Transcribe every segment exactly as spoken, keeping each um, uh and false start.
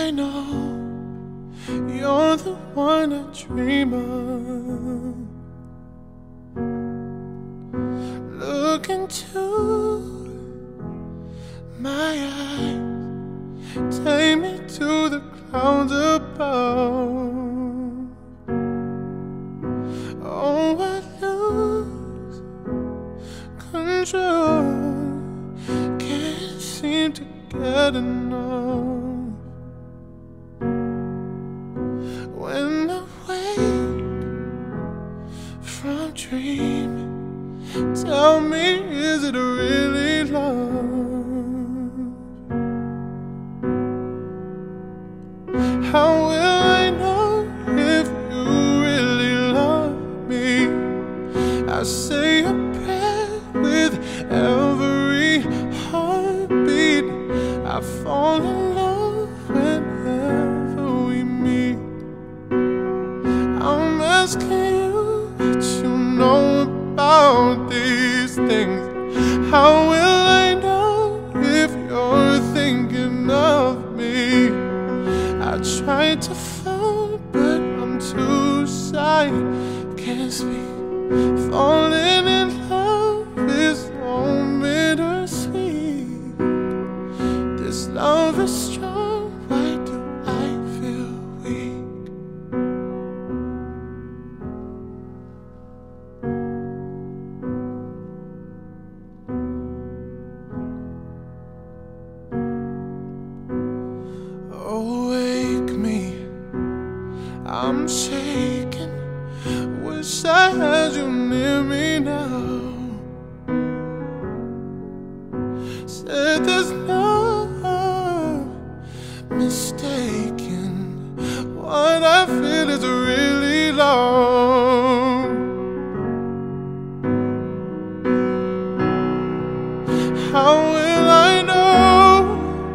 I know you're the one I dream of. Look into my eyes, take me to the clouds above. Oh, I lose control, can't seem to get enough. When I wake from dreaming, tell me, is it really love? How will I know if you really love me? I say a prayer with every heartbeat. I fall in love whenever we meet. I'm asking you what you know about these things. How will I know if you're thinking of me? I tried to phone, but I'm too shy, can't speak. Falling in love is so bittersweet. This love is strong, why do I feel weak? Awake me, I'm shaking. Wish I had you near me now. Said there's no mistaking, what I feel is really love. How will I know?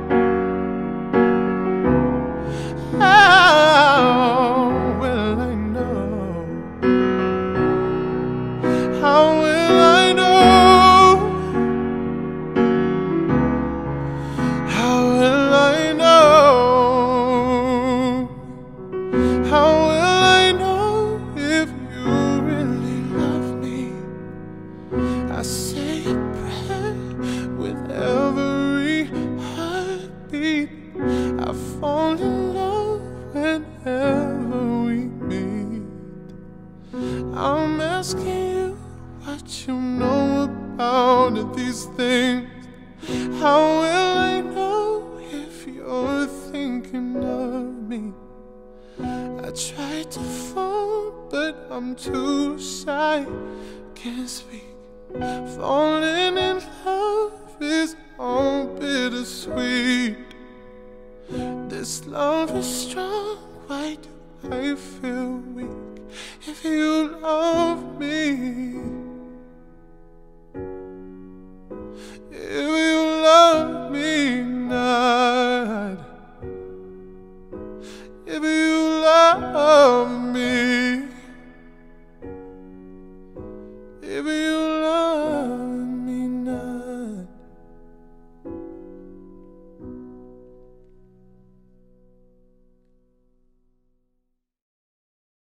How will I know? How will I know? How will I know? How will I know if you really love me? I say a prayer with every heartbeat. I fall in love whenever we meet. I'm asking you what you know about these things. How will I know if you're thinking of me? I tried to phone, but I'm too shy, can't speak. Falling in love is all bittersweet. This love is strong, why do I feel weak? If you love me,